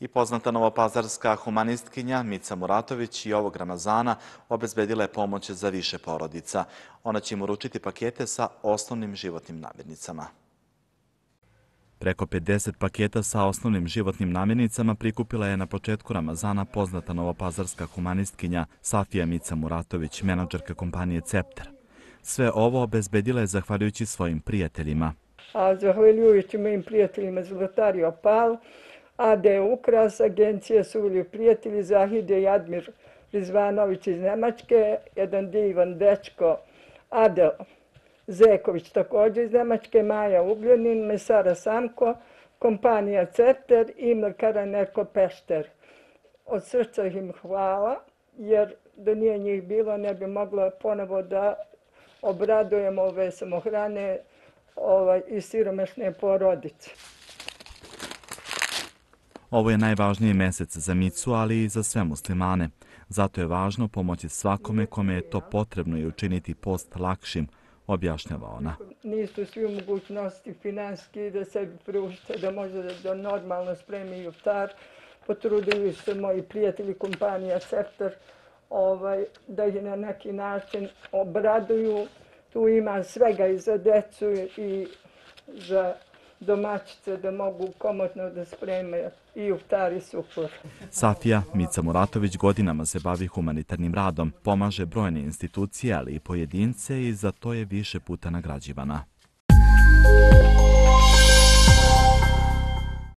poznata novopazarska humanistkinja Mica Muratović i ovog Ramazana obezbedila je pomoć za više porodica. Ona će im uručiti pakete sa osnovnim životnim namirnicama. Preko 50 paketa sa osnovnim životnim namirnicama prikupila je na početku Ramazana poznata novopazarska humanistkinja Safija Mica Muratović, menadžerka kompanije Cepter. Sve ovo obezbedila je zahvaljujući svojim prijateljima. A zahvaljujući mojim prijateljima Zlatariju Opal, Ade Ukras, agencija Suvili prijatelji, Zahide i Admir Rizvanović iz Nemačke, jedan divan dečko, Adel Zeković također iz Nemačke, Maja Ugljanin, Mesara Samko, kompanija Cepter i Mlekara Nerko Pešter. Od srca im hvala, jer da nije njih bilo ne bi moglo ponovo da obradujemo ove samohrane i siromašne porodice. Ovo je najvažniji mesec za Micu, ali i za sve muslimane. Zato je važno pomoći svakome kome je to potrebno i učiniti post lakšim, objašnjava ona. Nisu svi u mogućnosti finansijski da sebi priušte, da može da normalno spremi iftar. Potrudili se moji prijatelji kompanija Cepter da ih na neki način obraduju. Tu ima svega i za decu i za domaćice da mogu komotno da spreme i iftar i suflor. Safija Mica Muratović godinama se bavi humanitarnim radom, pomaže brojne institucije, ali i pojedince i za to je više puta nagrađivana.